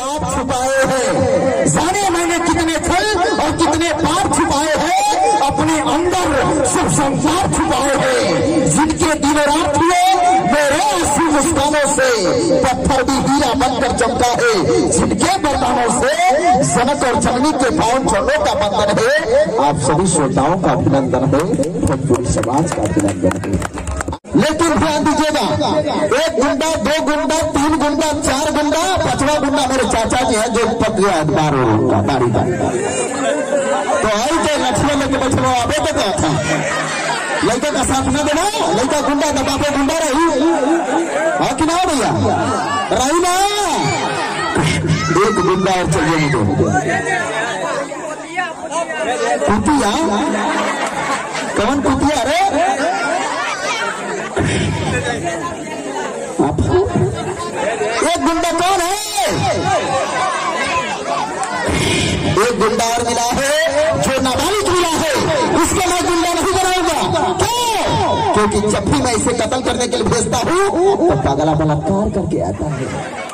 पाप छुपाए हैं, जाने मैंने कितने फल और कितने पाप छुपाए हैं, अपने अंदर सब संसार छुपाए हैं। जिनके दिन रात हुए मेरे आंसू मुस्कानों से पत्थर भी हीरा बनकर चमका है, जिनके बरदानों से जनक और जननी के पावन चरणों का बंधन है। आप सभी श्रोताओं का अभिनंदन है, भोजपुरी समाज का अभिनंदन है। लेकिन ध्यान दीजिएगा, एक गुंडा, दो गुंडा, तीन गुंडा, चार गुंडा, पांचवा गुंडा मेरे चाचा जी हैं जो पक गया अखबार का दाढ़ी का, तो आई तो लक्ष्मण लेके बैठो आवे तो क्या था, लड़का का साथ न देना, लड़का गुंडा दबा पे गुंडा रही हाँ कि ना भैया रही ना। एक गुंडा और चाहिए मुझे, कुतिया कौन कुतिया रे, एक गुंडा कौन है, एक गुंडा और मिला है जो नाबालिग मिला है, उसको मैं गुंडा नहीं बनाऊंगा। क्यों? क्योंकि जब भी मैं इसे कत्ल करने के लिए भेजता हूँ तो पागला बलात्कार करके आता है।